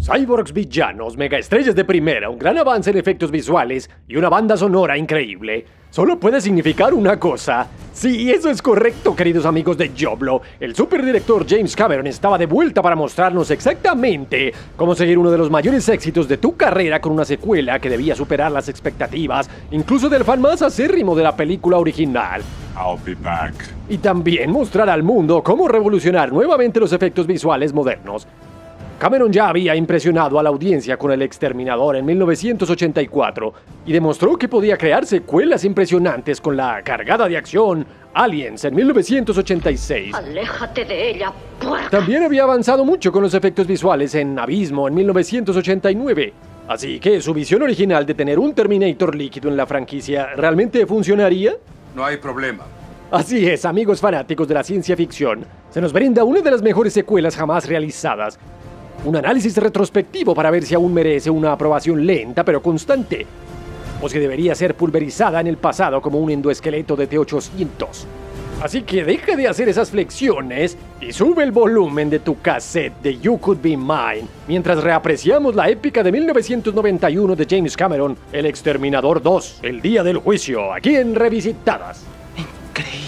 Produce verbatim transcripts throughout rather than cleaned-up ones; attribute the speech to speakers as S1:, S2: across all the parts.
S1: Cyborgs villanos, megaestrellas de primera, un gran avance en efectos visuales y una banda sonora increíble. Solo puede significar una cosa. Sí, eso es correcto, queridos amigos de Joblo. El superdirector James Cameron estaba de vuelta para mostrarnos exactamente cómo seguir uno de los mayores éxitos de tu carrera con una secuela que debía superar las expectativas, incluso del fan más acérrimo de la película original.
S2: I'll be back.
S1: Y también mostrar al mundo cómo revolucionar nuevamente los efectos visuales modernos. Cameron ya había impresionado a la audiencia con El Exterminador en mil novecientos ochenta y cuatro y demostró que podía crear secuelas impresionantes con la cargada de acción Aliens en mil novecientos ochenta y seis.
S3: ¡Aléjate de ella, puerca!
S1: También había avanzado mucho con los efectos visuales en Abismo en mil novecientos ochenta y nueve. Así que su visión original de tener un Terminator líquido en la franquicia ¿realmente funcionaría?
S2: No hay problema.
S1: Así es, amigos fanáticos de la ciencia ficción. Se nos brinda una de las mejores secuelas jamás realizadas. Un análisis retrospectivo para ver si aún merece una aprobación lenta pero constante, o si debería ser pulverizada en el pasado como un endoesqueleto de T ochocientos. Así que deja de hacer esas flexiones y sube el volumen de tu cassette de You Could Be Mine mientras reapreciamos la épica de mil novecientos noventa y uno de James Cameron, El Exterminador dos, El Día del Juicio, aquí en Revisitadas.
S4: Increíble.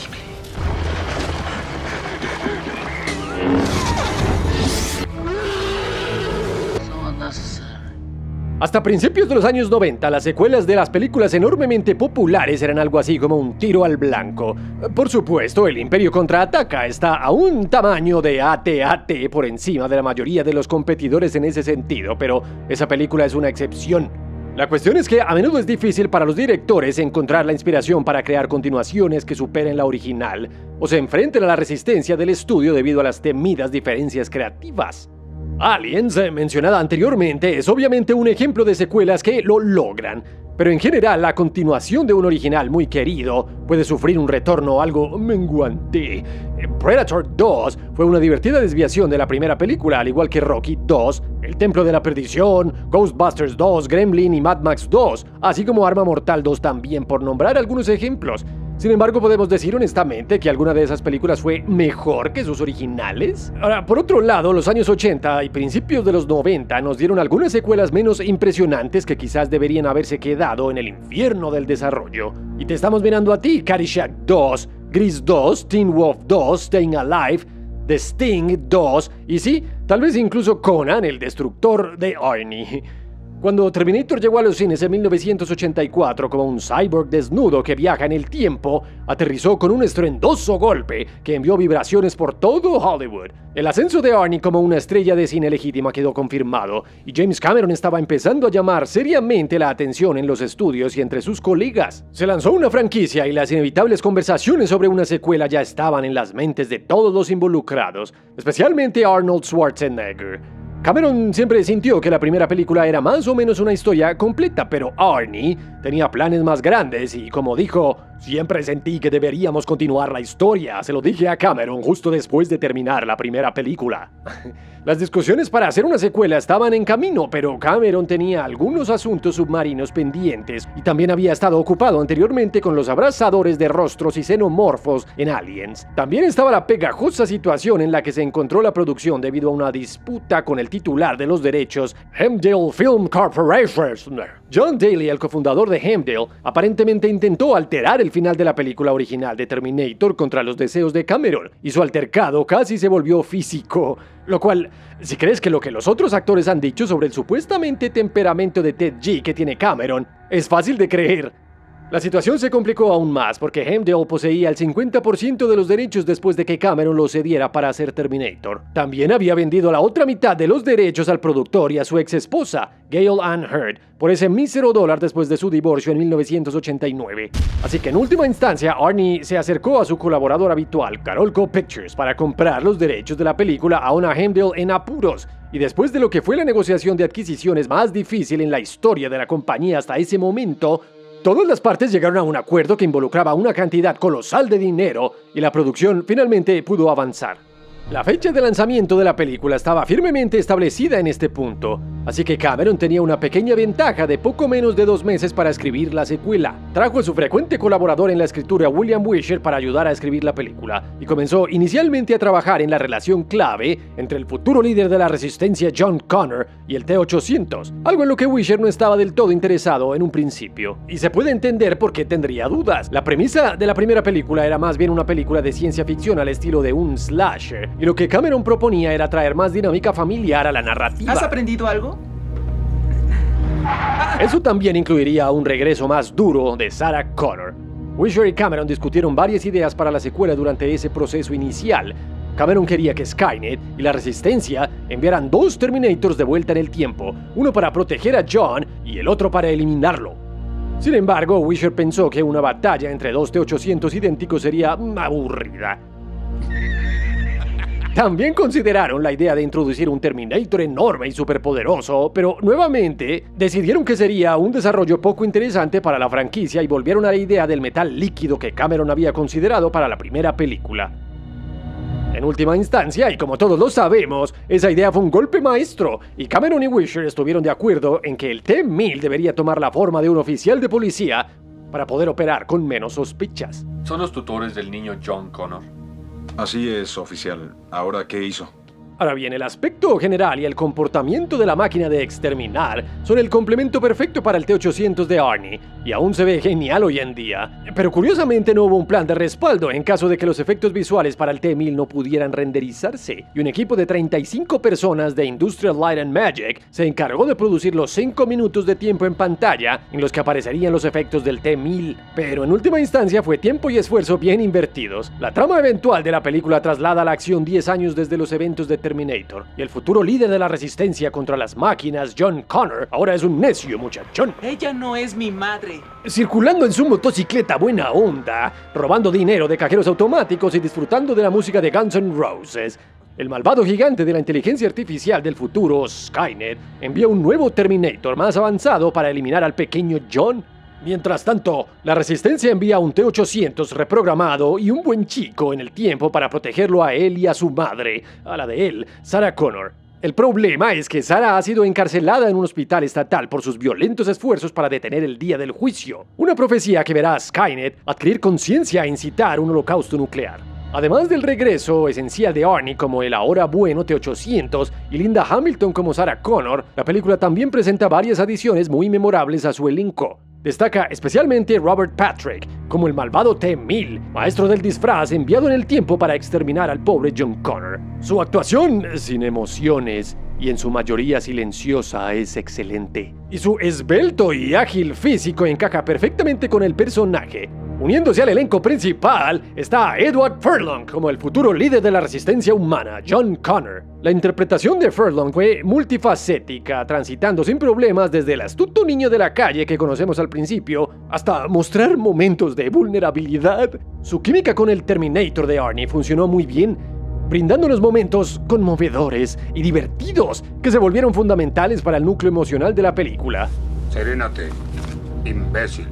S1: Hasta principios de los años noventa, las secuelas de las películas enormemente populares eran algo así como un tiro al blanco. Por supuesto, El Imperio Contraataca está a un tamaño de A T A T por encima de la mayoría de los competidores en ese sentido, pero esa película es una excepción. La cuestión es que a menudo es difícil para los directores encontrar la inspiración para crear continuaciones que superen la original, o se enfrenten a la resistencia del estudio debido a las temidas diferencias creativas. Aliens, mencionada anteriormente, es obviamente un ejemplo de secuelas que lo logran, pero en general la continuación de un original muy querido puede sufrir un retorno algo menguante. Predator dos fue una divertida desviación de la primera película, al igual que Rocky dos, El Templo de la Perdición, Ghostbusters dos, Gremlin y Mad Max dos, así como Arma Mortal dos también, por nombrar algunos ejemplos. Sin embargo, podemos decir honestamente que alguna de esas películas fue mejor que sus originales. Ahora, por otro lado, los años ochenta y principios de los noventa nos dieron algunas secuelas menos impresionantes que quizás deberían haberse quedado en el infierno del desarrollo. Y te estamos mirando a ti, Caddyshack dos, Grease dos, Teen Wolf dos, Staying Alive, The Sting dos y sí, tal vez incluso Conan, el destructor de Arnie. Cuando Terminator llegó a los cines en mil novecientos ochenta y cuatro como un cyborg desnudo que viaja en el tiempo, aterrizó con un estruendoso golpe que envió vibraciones por todo Hollywood. El ascenso de Arnie como una estrella de cine legítima quedó confirmado, y James Cameron estaba empezando a llamar seriamente la atención en los estudios y entre sus colegas. Se lanzó una franquicia y las inevitables conversaciones sobre una secuela ya estaban en las mentes de todos los involucrados, especialmente Arnold Schwarzenegger. Cameron siempre sintió que la primera película era más o menos una historia completa, pero Arnie tenía planes más grandes y, como dijo, siempre sentí que deberíamos continuar la historia. Se lo dije a Cameron justo después de terminar la primera película. Las discusiones para hacer una secuela estaban en camino, pero Cameron tenía algunos asuntos submarinos pendientes y también había estado ocupado anteriormente con los abrazadores de rostros y xenomorfos en Aliens. También estaba la pegajosa situación en la que se encontró la producción debido a una disputa con el titular de los derechos, Hemdale Film Corporation. John Daly, el cofundador de Hemdale, aparentemente intentó alterar el final de la película original de Terminator contra los deseos de Cameron, y su altercado casi se volvió físico. Lo cual, si crees que lo que los otros actores han dicho sobre el supuestamente temperamento de Ted G que tiene Cameron, es fácil de creer. La situación se complicó aún más porque Hemdale poseía el cincuenta por ciento de los derechos después de que Cameron los cediera para hacer Terminator. También había vendido la otra mitad de los derechos al productor y a su ex esposa, Gail Ann Hurd, por ese mísero dólar después de su divorcio en mil novecientos ochenta y nueve. Así que en última instancia, Arnie se acercó a su colaborador habitual, Carolco Pictures, para comprar los derechos de la película a una Hemdale en apuros. Y después de lo que fue la negociación de adquisiciones más difícil en la historia de la compañía hasta ese momento, todas las partes llegaron a un acuerdo que involucraba una cantidad colosal de dinero y la producción finalmente pudo avanzar. La fecha de lanzamiento de la película estaba firmemente establecida en este punto. Así que Cameron tenía una pequeña ventaja de poco menos de dos meses para escribir la secuela. Trajo a su frecuente colaborador en la escritura, William Wisher, para ayudar a escribir la película, y comenzó inicialmente a trabajar en la relación clave entre el futuro líder de la resistencia John Connor y el T ochocientos, algo en lo que Wisher no estaba del todo interesado en un principio. Y se puede entender por qué tendría dudas. La premisa de la primera película era más bien una película de ciencia ficción al estilo de un slasher, y lo que Cameron proponía era traer más dinámica familiar a la narrativa.
S4: ¿Has aprendido algo?
S1: Eso también incluiría un regreso más duro de Sarah Connor. Wisher y Cameron discutieron varias ideas para la secuela durante ese proceso inicial. Cameron quería que Skynet y la Resistencia enviaran dos Terminators de vuelta en el tiempo, uno para proteger a John y el otro para eliminarlo. Sin embargo, Wisher pensó que una batalla entre dos T ochocientos idénticos sería aburrida. También consideraron la idea de introducir un Terminator enorme y superpoderoso, pero nuevamente decidieron que sería un desarrollo poco interesante para la franquicia y volvieron a la idea del metal líquido que Cameron había considerado para la primera película. En última instancia, y como todos lo sabemos, esa idea fue un golpe maestro, y Cameron y Wisher estuvieron de acuerdo en que el T mil debería tomar la forma de un oficial de policía para poder operar con menos sospechas.
S5: ¿Son los tutores del niño John Connor?
S6: Así es, oficial. ¿Ahora qué hizo?
S1: Ahora bien, el aspecto general y el comportamiento de la máquina de exterminar son el complemento perfecto para el T ochocientos de Arnie, y aún se ve genial hoy en día. Pero curiosamente no hubo un plan de respaldo en caso de que los efectos visuales para el T mil no pudieran renderizarse, y un equipo de treinta y cinco personas de Industrial Light and Magic se encargó de producir los cinco minutos de tiempo en pantalla en los que aparecerían los efectos del T mil. Pero en última instancia fue tiempo y esfuerzo bien invertidos. La trama eventual de la película traslada la acción diez años desde los eventos de Terminator, y el futuro líder de la resistencia contra las máquinas, John Connor, ahora es un necio muchachón.
S4: Ella no es mi madre.
S1: Circulando en su motocicleta buena onda, robando dinero de cajeros automáticos y disfrutando de la música de Guns N' Roses, el malvado gigante de la inteligencia artificial del futuro, Skynet, envía un nuevo Terminator más avanzado para eliminar al pequeño John. Mientras tanto, la Resistencia envía un T ochocientos reprogramado y un buen chico en el tiempo para protegerlo a él y a su madre, a la de él, Sarah Connor. El problema es que Sarah ha sido encarcelada en un hospital estatal por sus violentos esfuerzos para detener el día del juicio, una profecía que verá a Skynet adquirir conciencia e incitar un holocausto nuclear. Además del regreso esencial de Arnie como el ahora bueno T ochocientos y Linda Hamilton como Sarah Connor, la película también presenta varias adiciones muy memorables a su elenco. Destaca especialmente Robert Patrick como el malvado T mil, maestro del disfraz enviado en el tiempo para exterminar al pobre John Connor. Su actuación, sin emociones y en su mayoría silenciosa, es excelente. Y su esbelto y ágil físico encaja perfectamente con el personaje. Uniéndose al elenco principal está Edward Furlong como el futuro líder de la resistencia humana, John Connor. La interpretación de Furlong fue multifacética, transitando sin problemas desde el astuto niño de la calle que conocemos al principio hasta mostrar momentos de vulnerabilidad. Su química con el Terminator de Arnie funcionó muy bien, brindándonos momentos conmovedores y divertidos que se volvieron fundamentales para el núcleo emocional de la película.
S2: Serénate, imbécil.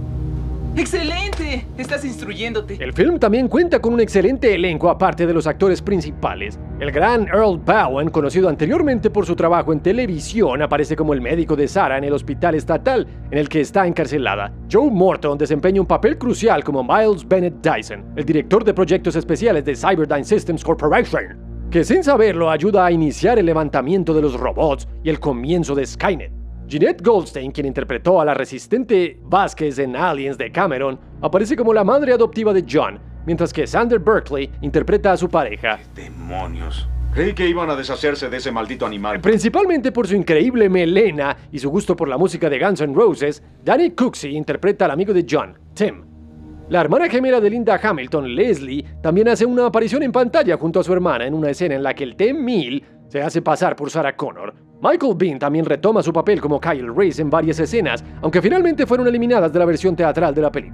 S4: ¡Excelente! Estás instruyéndote.
S1: El film también cuenta con un excelente elenco aparte de los actores principales. El gran Earl Bowen, conocido anteriormente por su trabajo en televisión, aparece como el médico de Sarah en el hospital estatal en el que está encarcelada. Joe Morton desempeña un papel crucial como Miles Bennett Dyson, el director de proyectos especiales de Cyberdyne Systems Corporation, que sin saberlo ayuda a iniciar el levantamiento de los robots y el comienzo de Skynet. Jeanette Goldstein, quien interpretó a la resistente Vasquez en Aliens de Cameron, aparece como la madre adoptiva de John, mientras que Sander Berkeley interpreta a su pareja.
S6: ¡Demonios! Creí que iban a deshacerse de ese maldito animal.
S1: Principalmente por su increíble melena y su gusto por la música de Guns N' Roses, Danny Cooksey interpreta al amigo de John, Tim. La hermana gemela de Linda Hamilton, Leslie, también hace una aparición en pantalla junto a su hermana en una escena en la que el T mil se hace pasar por Sarah Connor. Michael Biehn también retoma su papel como Kyle Reese en varias escenas, aunque finalmente fueron eliminadas de la versión teatral de la película.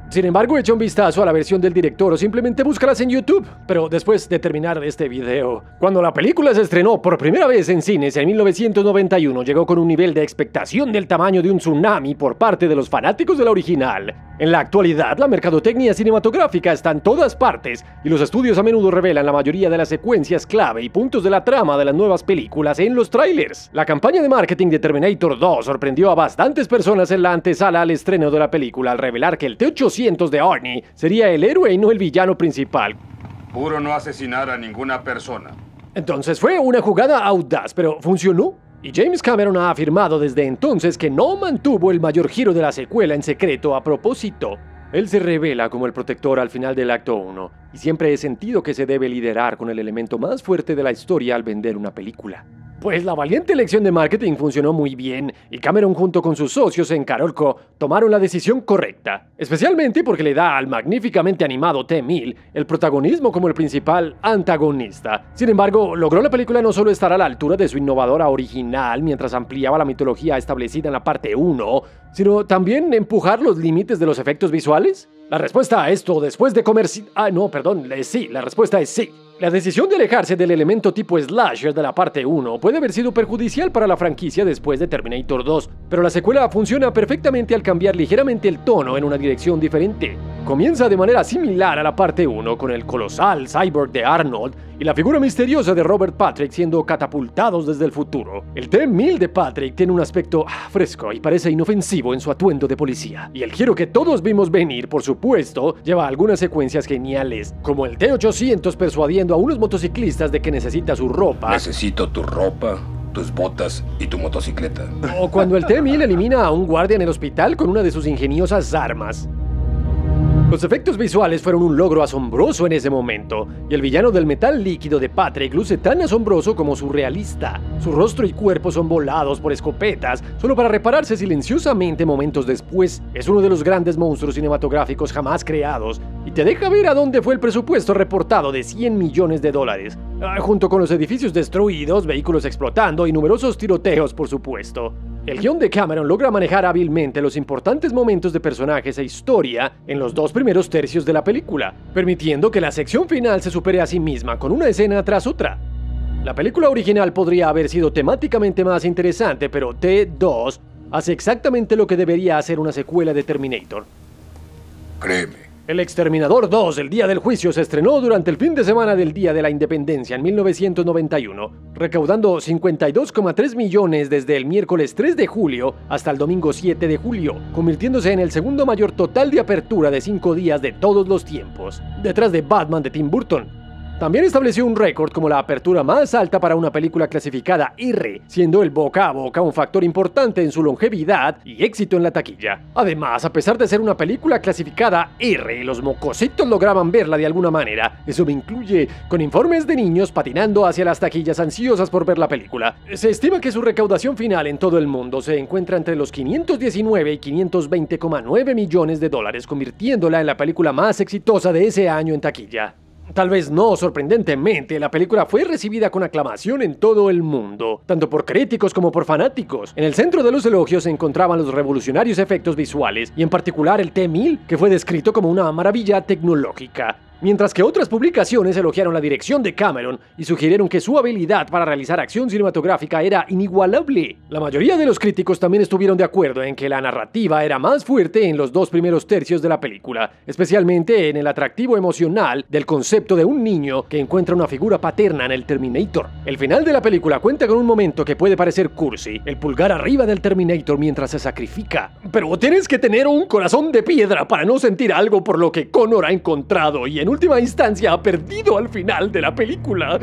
S1: Sin embargo, echa un vistazo a la versión del director o simplemente búscalas en YouTube. Pero después de terminar este video, cuando la película se estrenó por primera vez en cines en mil novecientos noventa y uno, llegó con un nivel de expectación del tamaño de un tsunami por parte de los fanáticos de la original. En la actualidad, la mercadotecnia cinematográfica está en todas partes y los estudios a menudo revelan la mayoría de las secuencias clave y puntos de la trama de las nuevas películas en los trailers. La campaña de marketing de Terminator dos sorprendió a bastantes personas en la antesala al estreno de la película al revelar que el T ochocientos de Arnie sería el héroe y no el villano principal.
S2: Juro no asesinar a ninguna persona.
S1: Entonces fue una jugada audaz, pero ¿funcionó? Y James Cameron ha afirmado desde entonces que no mantuvo el mayor giro de la secuela en secreto a propósito. Él se revela como el protector al final del acto uno, y siempre he sentido que se debe liderar con el elemento más fuerte de la historia al vender una película. Pues la valiente elección de marketing funcionó muy bien, y Cameron junto con sus socios en Carolco tomaron la decisión correcta, especialmente porque le da al magníficamente animado T mil el protagonismo como el principal antagonista. Sin embargo, logró la película no solo estar a la altura de su innovadora original mientras ampliaba la mitología establecida en la parte uno, sino también empujar los límites de los efectos visuales. La respuesta a esto después de comerci... Ah, no, perdón, sí, la respuesta es sí. La decisión de alejarse del elemento tipo slasher de la parte uno puede haber sido perjudicial para la franquicia después de Terminator dos, pero la secuela funciona perfectamente al cambiar ligeramente el tono en una dirección diferente. Comienza de manera similar a la parte uno, con el colosal cyborg de Arnold y la figura misteriosa de Robert Patrick siendo catapultados desde el futuro. El T mil de Patrick tiene un aspecto fresco y parece inofensivo en su atuendo de policía. Y el giro que todos vimos venir, por supuesto, lleva algunas secuencias geniales, como el T ochocientos persuadiendo a unos motociclistas de que necesita su ropa.
S7: Necesito tu ropa, tus botas y tu motocicleta.
S1: O cuando el T mil elimina a un guardia en el hospital con una de sus ingeniosas armas. Los efectos visuales fueron un logro asombroso en ese momento, y el villano del metal líquido de Patrick luce tan asombroso como surrealista. Su rostro y cuerpo son volados por escopetas, solo para repararse silenciosamente momentos después. Es uno de los grandes monstruos cinematográficos jamás creados, y te deja ver a dónde fue el presupuesto reportado de cien millones de dólares, junto con los edificios destruidos, vehículos explotando y numerosos tiroteos, por supuesto. El guión de Cameron logra manejar hábilmente los importantes momentos de personajes e historia en los dos primeros tercios de la película, permitiendo que la sección final se supere a sí misma con una escena tras otra. La película original podría haber sido temáticamente más interesante, pero T dos hace exactamente lo que debería hacer una secuela de Terminator.
S7: Créeme.
S1: El Exterminador dos, el día del juicio, se estrenó durante el fin de semana del Día de la Independencia en mil novecientos noventa y uno, recaudando cincuenta y dos coma tres millones desde el miércoles tres de julio hasta el domingo siete de julio, convirtiéndose en el segundo mayor total de apertura de cinco días de todos los tiempos, detrás de Batman de Tim Burton. También estableció un récord como la apertura más alta para una película clasificada R, siendo el boca a boca un factor importante en su longevidad y éxito en la taquilla. Además, a pesar de ser una película clasificada R, los mocositos lograban verla de alguna manera. Eso me incluye con informes de niños patinando hacia las taquillas ansiosas por ver la película. Se estima que su recaudación final en todo el mundo se encuentra entre los quinientos diecinueve y quinientos veinte coma nueve millones de dólares, convirtiéndola en la película más exitosa de ese año en taquilla. Tal vez no sorprendentemente, la película fue recibida con aclamación en todo el mundo, tanto por críticos como por fanáticos. En el centro de los elogios se encontraban los revolucionarios efectos visuales, y en particular el T mil, que fue descrito como una maravilla tecnológica. Mientras que otras publicaciones elogiaron la dirección de Cameron y sugirieron que su habilidad para realizar acción cinematográfica era inigualable. La mayoría de los críticos también estuvieron de acuerdo en que la narrativa era más fuerte en los dos primeros tercios de la película, especialmente en el atractivo emocional del concepto de un niño que encuentra una figura paterna en el Terminator. El final de la película cuenta con un momento que puede parecer cursi, el pulgar arriba del Terminator mientras se sacrifica. Pero tienes que tener un corazón de piedra para no sentir algo por lo que Connor ha encontrado y en última instancia ha perdido al final de la película.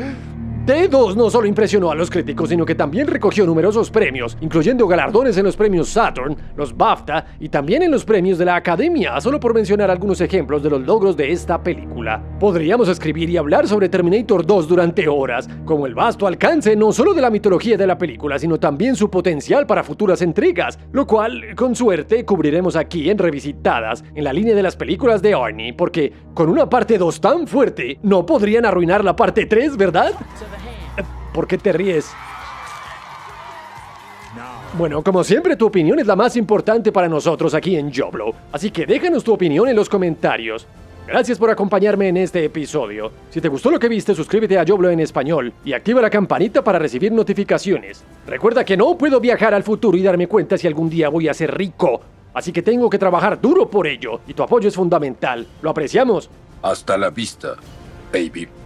S1: T dos no solo impresionó a los críticos, sino que también recogió numerosos premios, incluyendo galardones en los premios Saturn, los BAFTA y también en los premios de la Academia, solo por mencionar algunos ejemplos de los logros de esta película. Podríamos escribir y hablar sobre Terminator dos durante horas, como el vasto alcance no solo de la mitología de la película, sino también su potencial para futuras entregas, lo cual, con suerte, cubriremos aquí en Revisitadas, en la línea de las películas de Arnie, porque con una parte dos tan fuerte, no podrían arruinar la parte tres, ¿verdad? ¿Por qué te ríes? Bueno, como siempre, tu opinión es la más importante para nosotros aquí en Joblo, así que déjanos tu opinión en los comentarios. Gracias por acompañarme en este episodio. Si te gustó lo que viste, suscríbete a Joblo en español y activa la campanita para recibir notificaciones. Recuerda que no puedo viajar al futuro y darme cuenta si algún día voy a ser rico, así que tengo que trabajar duro por ello, y tu apoyo es fundamental. ¿Lo apreciamos?
S7: Hasta la vista, baby.